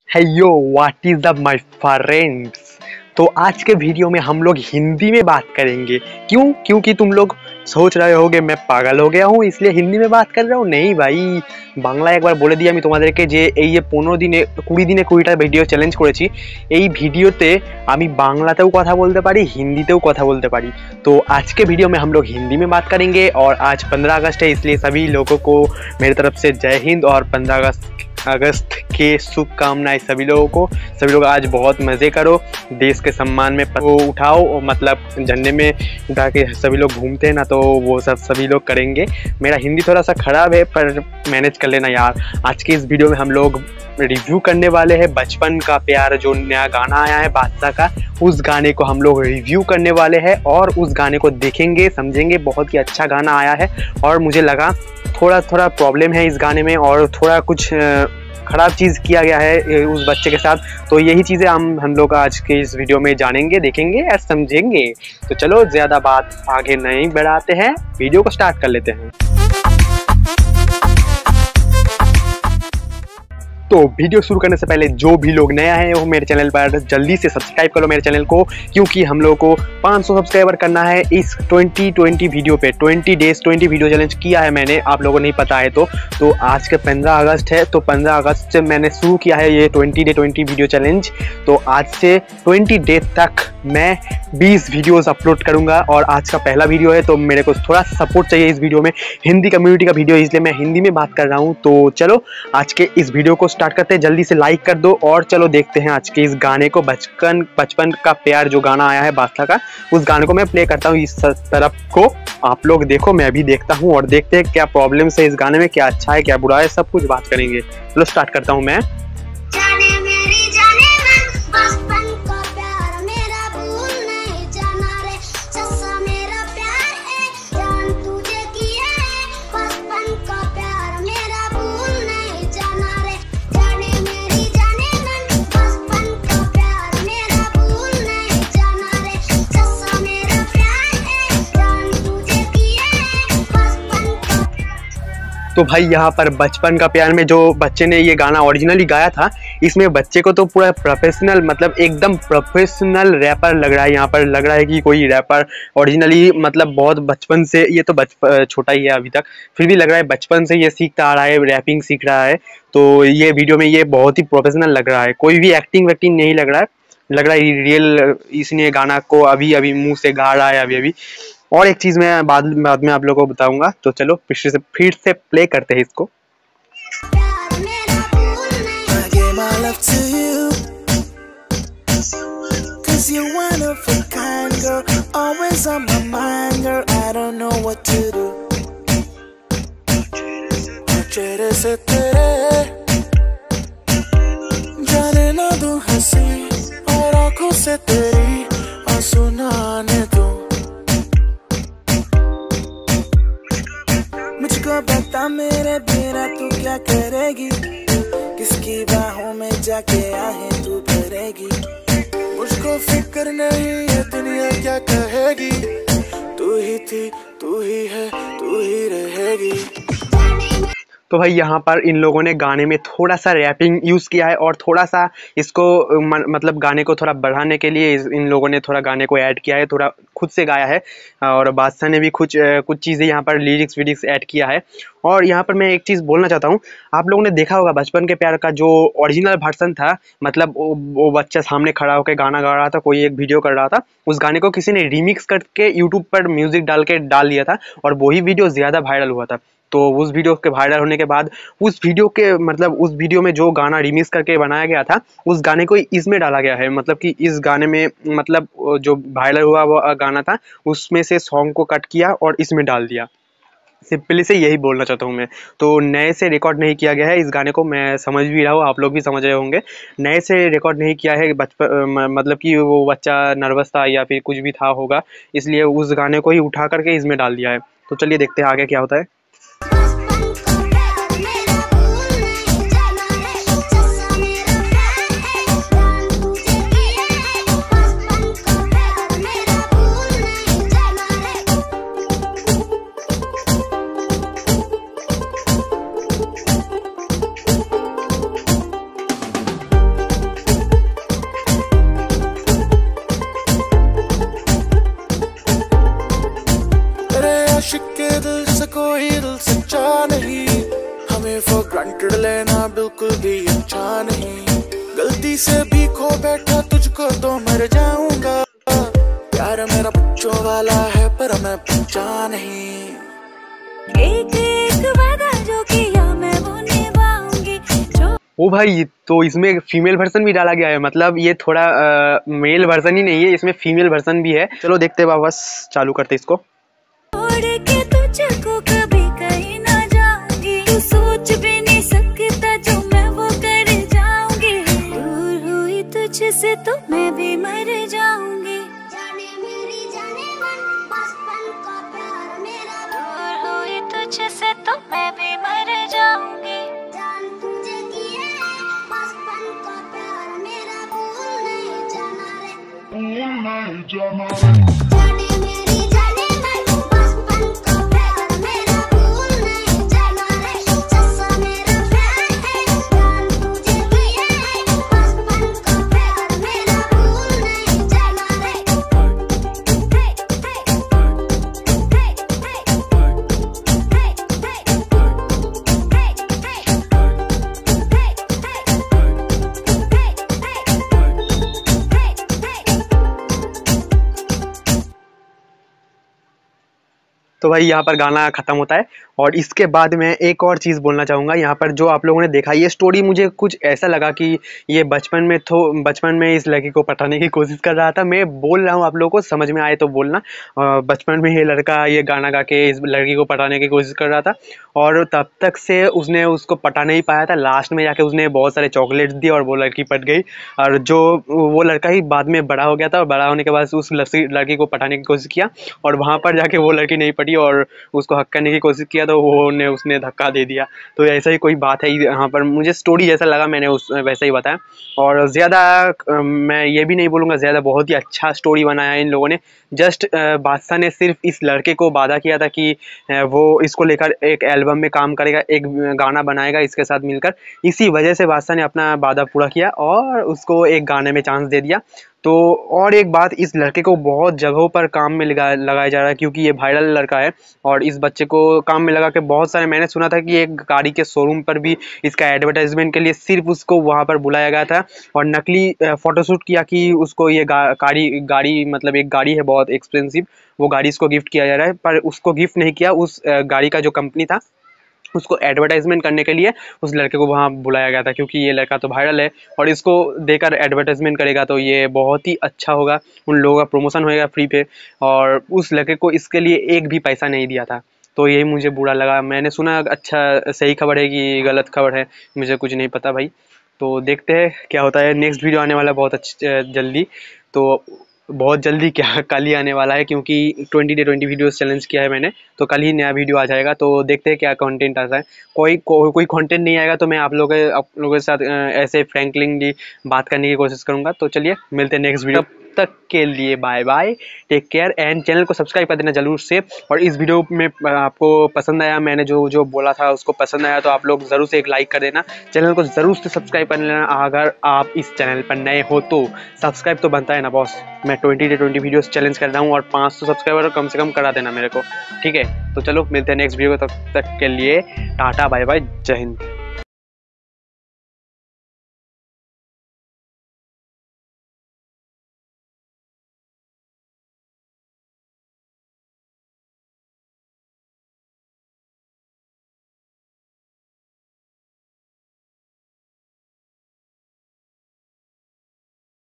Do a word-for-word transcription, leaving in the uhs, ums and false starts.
हेयो what is the my friends. तो आज के वीडियो में हम लोग हिंदी में बात करेंगे। क्यों? क्योंकि तुम लोग सोच रहे होगे मैं पागल हो गया हूँ इसलिए हिंदी में बात कर रहा हूँ। नहीं भाई, বাংলা একবার বলে দিই আমি তোমাদেরকে যে এই যে পনেরো দিনে কুড়ি দিনে কুড়িটা ভিডিও চ্যালেঞ্জ করেছি, এই ভিডিওতে আমি বাংলাতেও কথা বলতে পারি, হিंदीতেও কথা বলতে পারি। तो आज के वीडियो में हम लोग हिंदी में बात करेंगे और आज पंद्रह अगस्त है इसलिए सभी लोगों को मेरी तरफ से जय हिंद और पंद्रह अगस्त अगस्त के शुभकामनाएं सभी लोगों को। सभी लोग आज बहुत मज़े करो, देश के सम्मान में वो उठाओ, मतलब झंडे में उठा के सभी लोग घूमते हैं ना, तो वो सब सभी लोग करेंगे। मेरा हिंदी थोड़ा सा ख़राब है पर मैनेज कर लेना यार। आज के इस वीडियो में हम लोग रिव्यू करने वाले हैं बचपन का प्यार, जो नया गाना आया है बादशाह का, उस गाने को हम लोग रिव्यू करने वाले हैं और उस गाने को देखेंगे समझेंगे। बहुत ही अच्छा गाना आया है और मुझे लगा थोड़ा थोड़ा प्रॉब्लम है इस गाने में और थोड़ा कुछ ख़राब चीज़ किया गया है उस बच्चे के साथ। तो यही चीज़ें हम हम लोग आज के इस वीडियो में जानेंगे, देखेंगे और समझेंगे। तो चलो ज़्यादा बात आगे नहीं बढ़ाते हैं, वीडियो को स्टार्ट कर लेते हैं। तो वीडियो शुरू करने से पहले जो भी लोग नया है वो मेरे चैनल पर जल्दी से सब्सक्राइब करो मेरे चैनल को, क्योंकि हम लोग को पाँच सौ सब्सक्राइबर करना है इस ट्वेंटी ट्वेंटी वीडियो पे। Twenty days twenty video challenge किया है मैंने, आप लोगों को नहीं पता है तो तो आज के पंद्रह अगस्त है, तो पंद्रह अगस्त से मैंने शुरू किया है ये twenty day twenty video challenge. तो आज से ट्वेंटी डे तक मैं बीस वीडियोस अपलोड करूंगा और आज का पहला वीडियो है तो मेरे को थोड़ा सपोर्ट चाहिए इस वीडियो में। हिंदी कम्युनिटी का वीडियो इसलिए मैं हिंदी में बात कर रहा हूँ। तो चलो आज के इस वीडियो को स्टार्ट करते हैं, जल्दी से लाइक कर दो और चलो देखते हैं आज के इस गाने को। बचपन बचपन का प्यार जो गाना आया है बादशाह का, उस गाने को मैं प्ले करता हूँ इस तरफ को, आप लोग देखो मैं भी देखता हूँ और देखते हैं क्या प्रॉब्लम्स है इस गाने में, क्या अच्छा है क्या बुरा है, सब कुछ बात करेंगे। चलो स्टार्ट करता हूँ मैं। तो भाई यहाँ पर बचपन का प्यार में जो बच्चे ने ये गाना ओरिजिनली गाया था, इसमें बच्चे को तो पूरा प्रोफेशनल, मतलब एकदम प्रोफेशनल रैपर लग रहा है। यहाँ पर लग रहा है कि कोई रैपर ओरिजिनली, मतलब बहुत बचपन से, ये तो बचपन छोटा ही है अभी तक, फिर भी लग रहा है बचपन से ये सीखता आ रहा है, रैपिंग सीख रहा है। तो ये वीडियो में ये बहुत ही प्रोफेशनल लग रहा है, कोई भी एक्टिंग वैक्टिंग नहीं लग रहा है, लग रहा है रियल इसने गाना को अभी अभी मुँह से गा रहा है अभी अभी। और एक चीज़ मैं बाद बाद में आप लोगों को बताऊंगा। तो चलो फिर से फिर से प्ले करते हैं इसको। जाने ना दूं हंसी और आंखों से तेरी आंसू नहाने दूं, मुझको बता मेरे बिना तू क्या करेगी, किसकी बाहों में जाके आहें तू भरेगी, मुझको फिक्र नहीं ये दुनिया क्या कहेगी, तू ही थी तू ही है तू ही रहेगी। तो भाई यहाँ पर इन लोगों ने गाने में थोड़ा सा रैपिंग यूज़ किया है और थोड़ा सा इसको मतलब गाने को थोड़ा बढ़ाने के लिए इन लोगों ने थोड़ा गाने को ऐड किया है, थोड़ा खुद से गाया है और बादशाह ने भी कुछ कुछ चीज़ें यहाँ पर लिरिक्स विरिक्स ऐड किया है। और यहाँ पर मैं एक चीज़ बोलना चाहता हूँ, आप लोगों ने देखा होगा बचपन के प्यार का जो ओरिजिनल वर्सन था, मतलब वो, वो बच्चा सामने खड़ा होकर गाना गा रहा था, कोई एक वीडियो कर रहा था, उस गाने को किसी ने रीमिक्स करके यूट्यूब पर म्यूज़िक डाल के डाल दिया था और वही वीडियो ज़्यादा वायरल हुआ था। तो उस वीडियो के वायरल होने के बाद उस वीडियो के मतलब उस वीडियो में जो गाना रिमिक्स करके बनाया गया था, उस गाने को इसमें डाला गया है, मतलब कि इस गाने में मतलब जो वायरल हुआ वो गाना था उसमें से सॉन्ग को कट किया और इसमें डाल दिया। सिंपली से यही बोलना चाहता हूँ मैं। तो नए से रिकॉर्ड नहीं किया गया है इस गाने को, मैं समझ भी रहा हूँ, आप लोग भी समझ रहे होंगे। नए से रिकॉर्ड नहीं किया है बचपन, मतलब कि वो बच्चा नर्वस था या फिर कुछ भी था होगा, इसलिए उस गाने को ही उठा करके इसमें डाल दिया है। तो चलिए देखते हैं आगे क्या होता है। बिगड़ लेना बिल्कुल भी अच्छा नहीं, गलती से भी खो बैठा तुझको तो मर जाऊंगा। प्यार मेरा बच्चों वाला है पर मैं बच्चा नहीं। एक एक वादा जो किया मैं वो निभाऊंगी। जो ओ भाई, तो इसमें फीमेल वर्जन भी डाला गया है, मतलब ये थोड़ा आ, मेल वर्जन ही नहीं है, इसमें फीमेल वर्जन भी है। चलो देखते हैं, बस चालू करते इसको। छोड़ के तुझको कभी कहीं ना जाऊंगी, तू सोच भी नहीं सकता जो मैं वो कर जाऊंगी। दूर हुई तुझसे तो मैं भी मर जाऊंगी। जाने मेरी जाने मन बचपन का प्यार मेरा, दूर हुई तुझसे तो मैं भी मर जाऊंगी। जान तुझे किए बचपन का प्यार मेरा, भूल नहीं जाना रे, भूल नहीं जाना रे। जाने मेरी जाने मन बचपन का प्यार मेरा, भूल नहीं जाना रे, सच्चा मेरा प्यार है। जान तुझे किए बचपन का प्यार मेरा, भूल नहीं जाना रे। तो भाई यहाँ पर गाना ख़त्म होता है और इसके बाद मैं एक और चीज़ बोलना चाहूँगा। यहाँ पर जो आप लोगों ने देखा, ये स्टोरी मुझे कुछ ऐसा लगा कि ये बचपन में तो बचपन में इस लड़की को पटाने की कोशिश कर रहा था। मैं बोल रहा हूँ, आप लोगों को समझ में आए तो बोलना। बचपन में ये लड़का ये गाना गा के इस लड़की को पटाने की कोशिश कर रहा था और तब तक से उसने उसको पटा नहीं पाया था। लास्ट में जाके उसने बहुत सारे चॉकलेट्स दिए और वो लड़की पट गई। और जो वो लड़का ही बाद में बड़ा हो गया था और बड़ा होने के बाद उस लड़की को पटाने की कोशिश किया और वहाँ पर जाके वो लड़की नहीं पटी और उसको हक करने की कोशिश किया तो वो ने उसने धक्का दे दिया। तो ऐसा ही कोई बात है यहाँ पर, मुझे स्टोरी जैसा लगा मैंने उस वैसा ही बताया। और ज़्यादा मैं ये भी नहीं बोलूँगा ज़्यादा, बहुत ही अच्छा स्टोरी बनाया है इन लोगों ने। जस्ट बादशाह ने सिर्फ इस लड़के को वादा किया था कि वो इसको लेकर एक एल्बम में काम करेगा, एक गाना बनाएगा इसके साथ मिलकर। इसी वजह से बादशाह ने अपना वादा पूरा किया और उसको एक गाने में चांस दे दिया। तो और एक बात, इस लड़के को बहुत जगहों पर काम में लगा लगाया जा रहा है क्योंकि ये वायरल लड़का है और इस बच्चे को काम में लगा के बहुत सारे, मैंने सुना था कि एक गाड़ी के शोरूम पर भी इसका एडवर्टाइजमेंट के लिए सिर्फ उसको वहाँ पर बुलाया गया था और नकली फ़ोटोशूट किया कि उसको ये गा, गाड़ी गाड़ी मतलब एक गाड़ी है बहुत एक्सपेंसिव, वो गाड़ी इसको गिफ्ट किया जा रहा है। पर उसको गिफ्ट नहीं किया, उस गाड़ी का जो कंपनी था उसको एडवर्टाइजमेंट करने के लिए उस लड़के को वहाँ बुलाया गया था क्योंकि ये लड़का तो वायरल है और इसको देकर एडवर्टाइजमेंट करेगा तो ये बहुत ही अच्छा होगा, उन लोगों का प्रमोशन होएगा फ्री पे। और उस लड़के को इसके लिए एक भी पैसा नहीं दिया था, तो यही मुझे बुरा लगा। मैंने सुना अच्छा सही खबर है कि गलत खबर है, मुझे कुछ नहीं पता भाई। तो देखते हैं क्या होता है। नेक्स्ट वीडियो आने वाला बहुत अच्छी जल्दी, तो बहुत जल्दी क्या कल ही आने वाला है क्योंकि twenty day twenty videos challenge किया है मैंने, तो कल ही नया वीडियो आ जाएगा। तो देखते हैं क्या कंटेंट आता है। कोई को, कोई कंटेंट नहीं आएगा तो मैं आप लोगों के आप लोगों के साथ ऐसे फ्रैंकलिंगली बात करने की कोशिश करूँगा। तो चलिए मिलते हैं नेक्स्ट वीडियो, तब तक के लिए bye bye, take care and channel को सब्सक्राइब कर देना जरूर से। और इस वीडियो में आपको पसंद आया, मैंने जो जो बोला था उसको पसंद आया तो आप लोग ज़रूर से एक लाइक कर देना, चैनल को ज़रूर से सब्सक्राइब कर लेना। अगर आप इस चैनल पर नए हो तो सब्सक्राइब तो बनता है ना बॉस। मैं twenty day twenty videos challenge कर रहा हूँ और पाँच सौ सब्सक्राइबर कम से कम करा देना मेरे को, ठीक है। तो चलो मिलते हैं नेक्स्ट वीडियो, तब तक के लिए टाटा बाय बाय, जय हिंद।